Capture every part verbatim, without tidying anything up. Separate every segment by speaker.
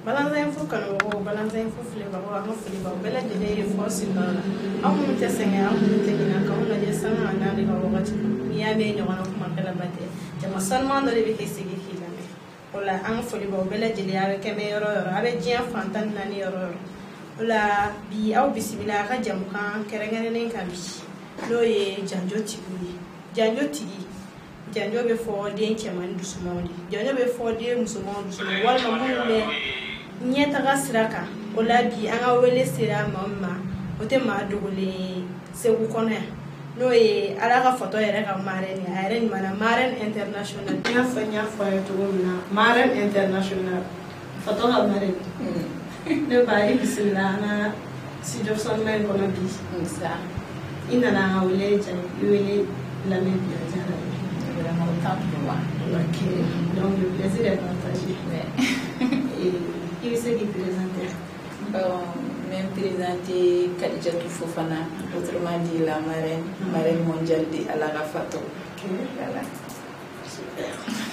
Speaker 1: balance info kanu ko balance info file ba ko am file ba bela de de force na am mu te senga am mu te na ka on je sama na de ko wakati ya be nyo na kuma kala bate jama salman do be kesigi kilame wala am file ba bela de ya ke me yoro yoro abe jian fantan na ni yoro wala bi au bismillah ka jam kan kerengane ne kan bi lo ye Djandjo Tiguiw Djandjo Tiguiw Djandjo be fo de chaman dusumoni Djandjo be fo de musumon dusumoni wal ma mu me nyeta ga siraka wala bi an ga wele sira mamma ote ma dogole se ku kona no ye ala ga photo yere ga mare ni ayre ni mana maren international ya fa nya fa to na maren international photo ga mare ne ba yi bismillah na si do son men kono bi sa ina na wele jan wele la même bien vraiment autant de moi. Ok, donc le plaisir est partagé. Et qui c'est qui présentait?
Speaker 2: Bon, même présenté Djandjo Tiguiw, autrement dit la marraine, mm. marraine mondiale de Alara Fato.
Speaker 1: Ok,
Speaker 2: voilà.
Speaker 1: Super.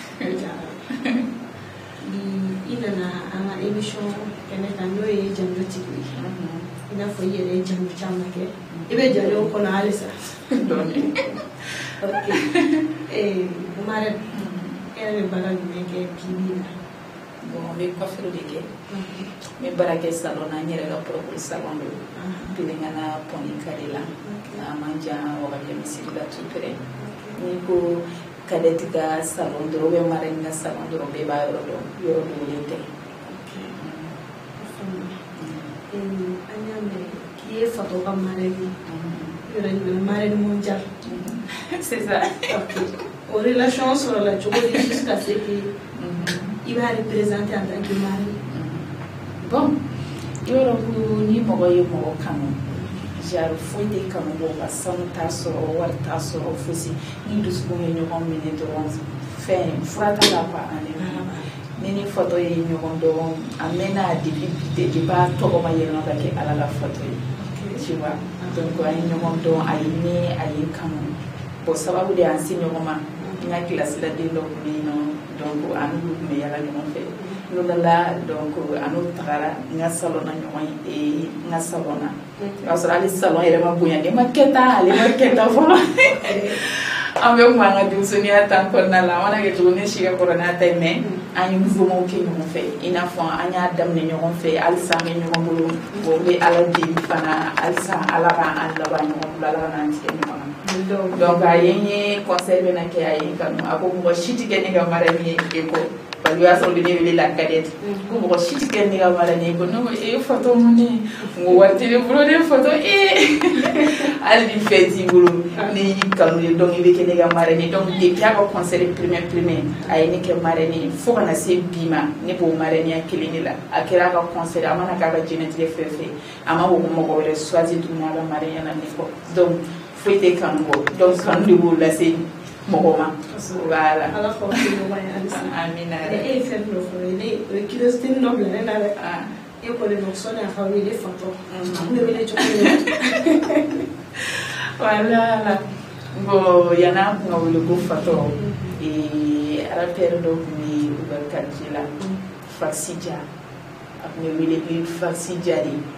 Speaker 1: Il y a une émission qui est en train de Djandjo Tiguiw. Il a fait les Djandjo Tiguiw. Il y a des gens qui ont allé ça. Ok. Et marraine, quelle est la balade qui est pibina?
Speaker 2: Bon, mais quoi faire de gué? Mais baraque salon, on a un propre salon de pilingana poni karila. Na manja wakaje misila tupere. Niko kadetika salon de robe marraine na salon de robe ba yoro yoro lete.
Speaker 1: Et anya me qui est photographe marraine. Yoro ni marraine mondiale.
Speaker 2: C'est ça.
Speaker 1: Ok. Aux relations sur la journée jusqu'à ce qu'il va représenter en tant que mari.
Speaker 2: Bon, il y a ni mogoye mogo kanu. Jaru foi de kanu boba san taso war taso ofusi ni dusbu ni nyogon mine do fe frata la pa ane. Ni ni photo ye nyogon do amena depuis de ba to ko ma yeno ba ke ala la photo yi. Tu vois. Donc ay nyogon do ay ni ay kanu. Pour savoir où les enseignants il y a classe là de l'homme donc à nous mais il y a la numéro fait nous là donc à nous travailler n'a salon na numéro et n'a salon na parce que les salons il y a ma bouillon les maquettes les maquettes voilà avec moi on a dit on y a tant qu'on a là on a que tourner chez le corona mais un nouveau mot qui nous fait il a fait un y a dame nous on fait alsa mais nous on boulot pour les à la dîme fana alsa à la bas à la bas nous la la nanti donc ayenye conseil na ke ayen kanu ako mo shiti ke ni ga marani e ko balwa so de ni la cadette ko mo shiti ke ni ga marani ko no e photo moni ngo wati le bro de photo e al di feti bulu ni kanu donc ibe ke ni ga marani donc de pia ko conseil premier premier ayeni ke marani fo kana se bima ne bo marani akili ni la akira ka conseil amana ka ga jeneti le fefe ama wo mo ko le choisir tout na la marani na ni ko donc foi de kango donc kan de vous laisser mogoma voilà
Speaker 1: alors faut que nous voyons
Speaker 2: amina
Speaker 1: et faire le foyer et qui reste noble là ah et pour les personnes à faire les photos mais les chocolats
Speaker 2: voilà bon yana ngo le go photo et à la période ni ubarkati la faxija après le le faxija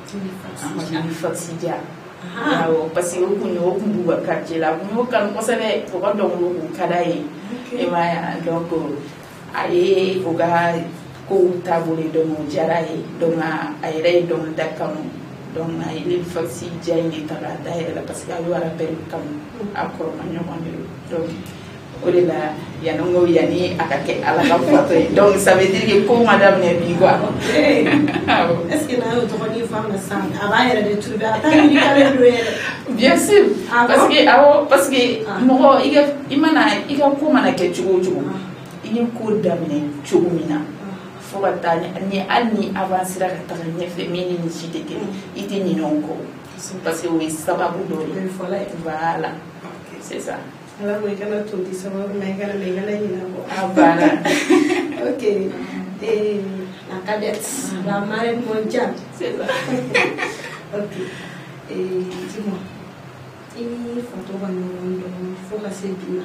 Speaker 2: di faxija ah parce que on est au bout de quartier là on quand on savait pour quand on kadaye et ma donc aye oga ko tabule do mo jaraye do ma ayre do dakam donc ay li faxi jayni tara daire parce que ayo ara per kam akor ma nyomande donc olila yanongo yani akake ala ka photo donc ça veut dire que pour madame ne bi quoi
Speaker 1: est-ce que là autre ni femme ça avant elle de trouver attends ni kale
Speaker 2: bien sûr parce que awo parce que mo iga imana iga ko mana ke chugo chugo ini ko damne chugo mina fo wata ni ani avancer ka ta ni féminine ni ci deke ite ni nonko parce que oui sababu do voilà c'est ça.
Speaker 1: Alors, je vais tout dire, ça va me faire les gars.
Speaker 2: Ah, voilà.
Speaker 1: Ok. Et la cadette, la marraine mondiale.
Speaker 2: C'est ça.
Speaker 1: Ok. Et dis-moi, il faut que nous faut passer bien.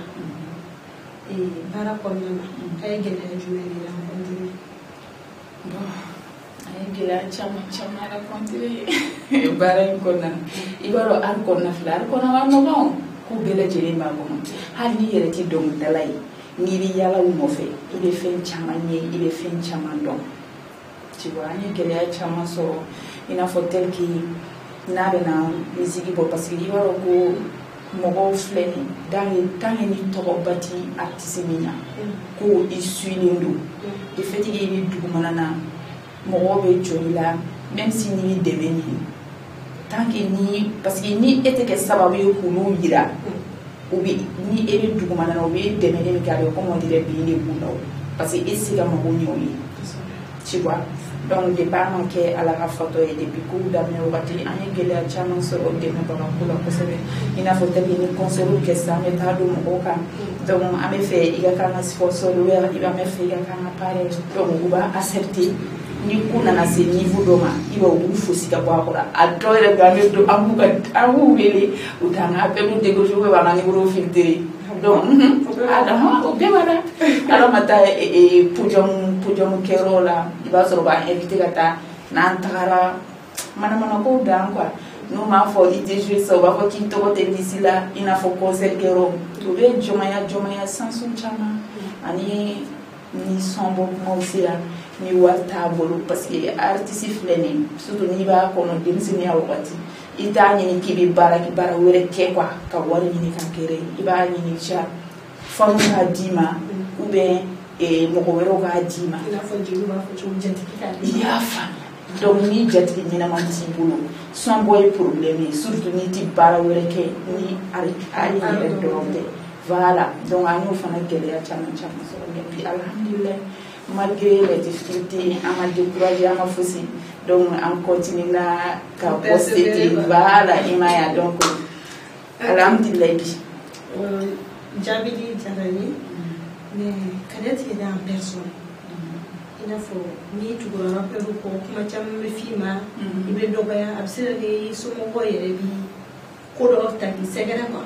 Speaker 1: Et par rapport à nous, elle est gagée, je vais dire,
Speaker 2: bon, Ani gila chama chama la kontire bara in konna ibaro an konna flar konna wa no gon ku bele jere ma gon hali yere ti dong dalai ni ri yala wu mo fe ile fen chama ni ile fen chama don tu vois ani gila chama so ina fotel ki na bena musique bo parce que ibaro ko mogo fleni dangi tangi ni togo bati artiste mina ko isuilindu de fetigue ni dugumana na mogo be joila même si ni demeni tant que ni parce que ni était que sababu yo kulu yira ubi ni ere dugumana na ubi demeni mi kale comme on dirait bi ni bulaw parce que ici ga mogo nyoyi tu vois donc de pas manquer à la photo et depuis coup d'amener au bâti ani gele a chama so de me baba kula kosebe ina faut tabi ni conseil que ça me ta do mogo ka donc ame fait il y a quand même sponsor ou il va me faire il y a quand même pareil donc on va accepter ni kuna na se niveau doma iba ufu sika kwa kora adoire gane do amuka amu wele utanga pe mu de gojo we bana ni buru filtre donc ada ha o be wala ala mata e pujom pujom kerola iba so ba invité gata na antara mana mana ko dan kwa no ma fo ite jouer so ba fo kinto ko telisila ina fo concert kero to be jomaya jomaya sansun chama ani ni sombo mo aussi là ni warta bolo parce que artiste fleni surtout ni ba ko no demsini ya wakati ita ni kibi bara ki bara were ke kwa ka wari ni kan kere iba ni cha famu ka dima ou bien e mo ko wero ka dima
Speaker 1: ina fo jiru ba fo chum jenti ka
Speaker 2: ya fa donc ni jeti ni na manti bolo son boy problème surtout ni ti bara were ke ni ari ari ni do voilà donc anu fana gele ya chama chama so puis alhamdulillah malgré les difficultés on m'a découragé on m'a faussé donc on continue là à poster voilà imaya donc alhamdulillah bi
Speaker 1: jabidi jarani mais kadeti est en personne il faut ni tu go rappel ko kuma cham me fima ibe dogaya absira ni sumo ko yere bi ko do taki segera ko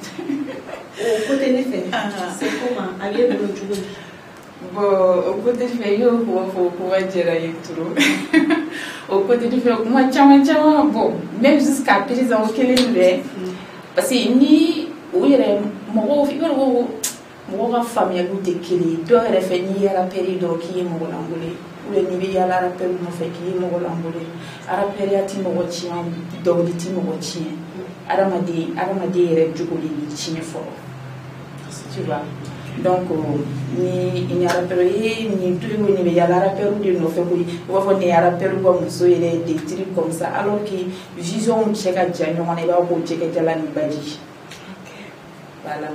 Speaker 1: o côté ne fait c'est comment aller de l'autre côté
Speaker 2: bon au côté fait yo ko ko ko wajera yituro au côté du fait moi chama chama bon même jusqu'à présent au quel est parce que ni uyere mo fi ba wo mo ga famille lu te kili do re fe ni yara période ki mo ngolangole ule ni bi yala rappel mo fe ki mo ngolangole ara période mo wochi do di ti mo wochi aramadi aramadi re juguli ni chine fo tu vois donc ni ni rappel ni tout ni bi yala rappel de no fe ko wo fo ni rappel ko mo so yele des trucs comme ça alors que vision cheka janyo on ba ko cheka jala ni baji voilà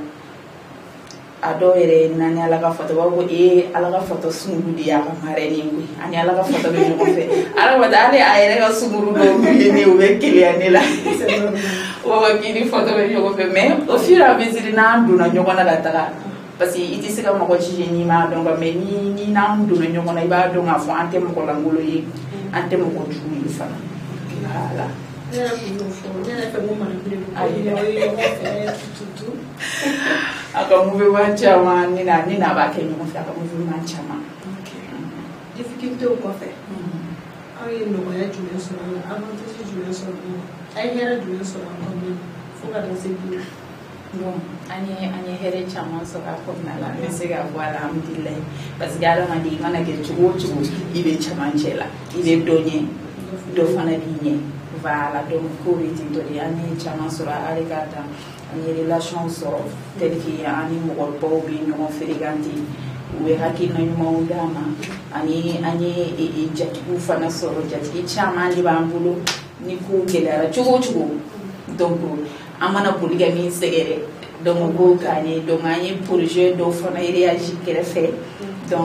Speaker 2: ado ere nani ala ka foto ba ko e ala ka foto sunguru di ya ka mare ni ngui ani ala ka foto be ko fe ala wa dale ayere ka sunguru do mi ni o be kele ani la o wa kini foto be ko fe mais au fur et à mesure na ndu na nyoko na gataka parce que iti se ka mako chi ni ma donc mais ni ni na ndu na nyoko na iba do nga fo ante mo ko langolo yi ante mo ko tu yi fa voilà
Speaker 1: nera ko fo nera fa mo mana bile ko ile yo fe tutu
Speaker 2: aka move wa chama ni na ni na ba ke ni mo fa aka move ma chama
Speaker 1: difficulté au quoi faire ay no ya jume so avant de jume so ay hera jume so ko ni fo ka dans ces billes
Speaker 2: bon ani ani here chama so ka ko na la mais ga voilà alhamdulillah parce que ala mandi mana ke chugo chugo ibe chama chela ibe donye do fana dinye voilà donc ko iti to di ani chama so ala gata ani relation so tel ki ani mo ko bi no feriganti we hakina nyuma udama ani ani e jatiku fana so jati chama li bambulo ni ko kedara chugo chugo donc amana polygamy segere donc go kanye donc any projet do fona réagir kere fait donc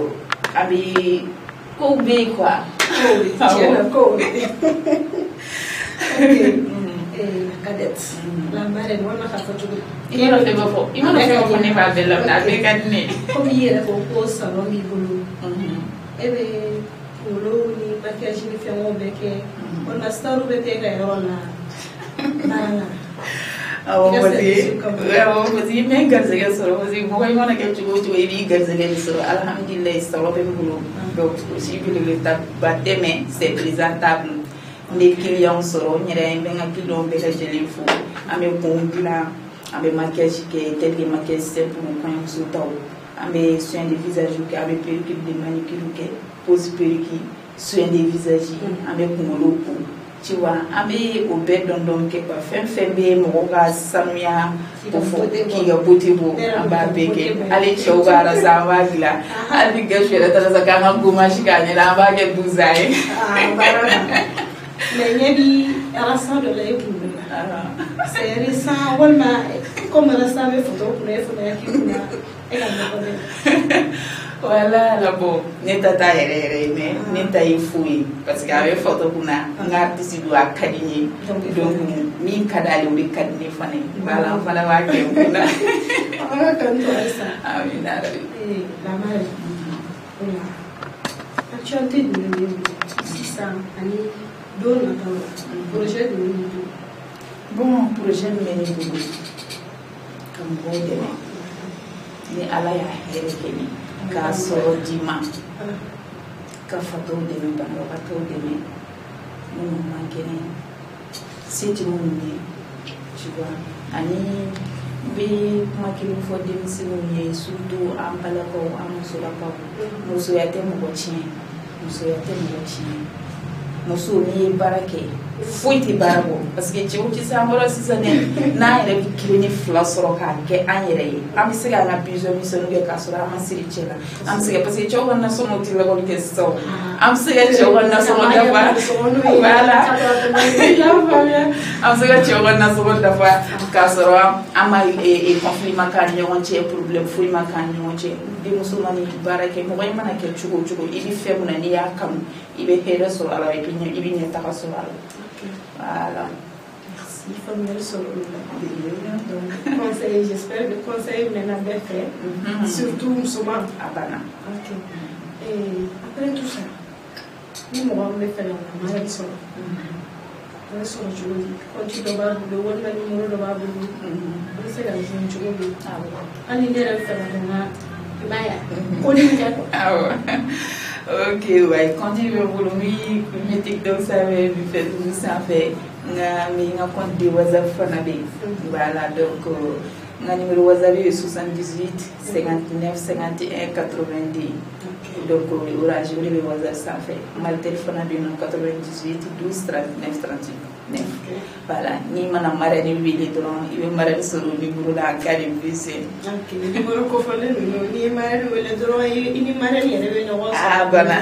Speaker 2: abi ko be quoi
Speaker 1: tiens ko eh cadet la mare non ma fa tudo
Speaker 2: io lo devo fo io lo devo fo ne va bella na be kadne
Speaker 1: comme hier ko ko salon mi bulu ebe bulu ni package ni fe mo beke on ma staru be te ga yona
Speaker 2: awɔ parce que awɔ parce que men garisɛgɛ sɔrɔ parce que mɔgɔ i mana kɛ cogo o cogo i b'i garisɛgɛ de sɔrɔ alhamdulilayi sɔrɔ bɛ n bolo donc aussi belebeleba ba tɛmɛ c'est présentable n bɛ client sɔrɔ n yɛrɛ n bɛ n ka client bɛɛ lajɛlen fo an bɛ kun dilan an bɛ maquillage kɛ tel que maquillage simple kɔɲɔmuso taw an bɛ soin de visage kɛ an bɛ perruque de manicure kɛ pose perruque soin de visage an bɛ kunkolo ko tu vois an bɛ o bɛɛ dɔn dɔn kɛ quoi fɛn fɛn bɛ mɔgɔ ka sanuya ko fɔ k'i ka beauté bɔ an b'a bɛɛ kɛ hali cɛw b'a la sa an b'a dilan hali ni gɛrɛsi yɛrɛ taara sa k'an ka gommage k'a ɲɛ an b'a kɛ douze ans ye.
Speaker 1: mais ɲɛ bi arasa dɔ la e kun bɛ la c'est récent walima comme arasa bɛ photo kunna e fana k'i kunna e ka ɲɔgɔn dɛ.
Speaker 2: Voilà la bon ne ta ta yɛrɛ yɛrɛ ye mais ne ta ye fu ye parce que a bɛ photo kunna n ka artiste don a ka di n ye donc min ka d'ale o de ka di ne fana ye voilà n fana b'a kɛ n kunna.
Speaker 1: ala ka n to halisa.
Speaker 2: amina yarabi.
Speaker 1: lamara actualité jumɛn bɛ yen sisan ani don nataw la projet jumɛn bɛ yen.
Speaker 2: bon projet min bɛ ne bolo ka mɔgɔw dɛmɛ ni ala y'a hɛrɛ kɛ ne k'a sɔrɔ di ma ka fatɔw dɛmɛ banabagatɔw dɛmɛ minnu man kɛnɛ se tɛ minnu ye tu vois ani n bɛ kuma kelen fɔ denmisɛnninw ye surtout an balakaw an musolakaw musoya tɛ mɔgɔ tiɲɛ musoya tɛ mɔgɔ tiɲɛ muso n'i ye baara kɛ foyi tɛ baara bɔ parce que cɛw tɛ se an bɔra sisan dɛ n'an yɛrɛ bɛ kelen ni fila sɔrɔ k'a kɛ an yɛrɛ ye an bɛ se k'an ka besoin misɛnninw kɛ k'a sɔrɔ an ma siri cɛ la an bɛ se ka parce que cɛw ka nasɔngɔ tɛ labɔli kɛ sisan an bɛ se ka cɛw ka nasɔngɔ dafa voilà i y'a faamuya an bɛ se ka cɛw ka nasɔngɔ dafa k'a sɔrɔ an ma conflit ma k'an ni ɲɔgɔn cɛ problème foyi ma k'an ni ɲɔgɔn cɛ denmuso mana baara kɛ mɔgɔ i mana kɛ cogo o cogo i bɛ fɛn min na n'i y'a kanu i bɛ hɛrɛ sɔrɔ a la i bɛ ɲɛtaga sɔrɔ a la. Voilà.
Speaker 1: Merci, famille sur le conseil. J'espère que le conseil maintenant bien fait, mm-hmm. surtout musulman.
Speaker 2: Ah ben non.
Speaker 1: Ok. Et après tout ça, nous m'avons fait la maladie sur le sur le jour. Quand tu dois le one man numéro de babu, on sait la journée du jour. Ah oui. On y est fait la main. Maya. On y est.
Speaker 2: Ah ouais. Ok, ouais. Quand il veut vous lui, mes TikTok ça va lui faire tout ça fait. Nga mi nga compte de WhatsApp fana be. Voilà donc nga numéro WhatsApp est soixante-dix-huit cinquante-neuf cinquante et un quatre-vingt-dix. Donc orange vous le WhatsApp ça fait. Mal téléphone be no quatre-vingt-dix-huit douze trente-neuf trente-neuf. Voilà, ni mana mara ni wili dron, i be mara sur le numéro la carte visée.
Speaker 1: Ok, le numéro ko fa le ni mara ni wili dron i ni mara ni rebe no.
Speaker 2: Ah voilà.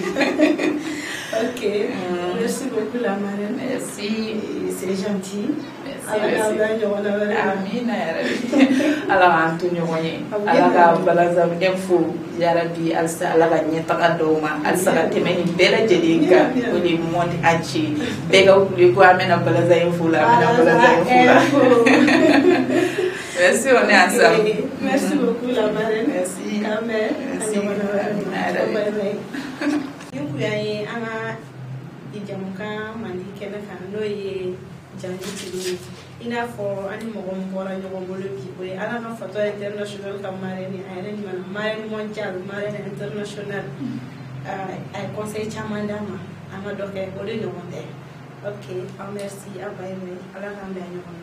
Speaker 1: Ok, mm. Merci beaucoup la marraine.
Speaker 2: Merci,
Speaker 1: c'est gentil.
Speaker 2: Merci. Amina alors Antonio Moye, alors balaza info yarabi alsa alaga nyetaka doma alsa temeni bela jedinga oli monde entier bega ukuli ko amena balaza info la amena balaza info. Merci, on est ensemble.
Speaker 1: Merci beaucoup la marraine.
Speaker 2: Merci.
Speaker 1: Merci. Yuku yaye ana ijamuka mandi kena kan no ye Djandjo Tiguiw ina fo ani mɔgɔ min bɔra ɲɔgɔn bolo bi o ye ala ka fatɔ international ka marraine a yɛrɛ ɲuman marraine mondial marraine international a ye conseil caman d'a ma an ka dɔ kɛ o de ɲɔgɔn tɛ ok merci a ba ye ala k'an bɛn ɲɔgɔn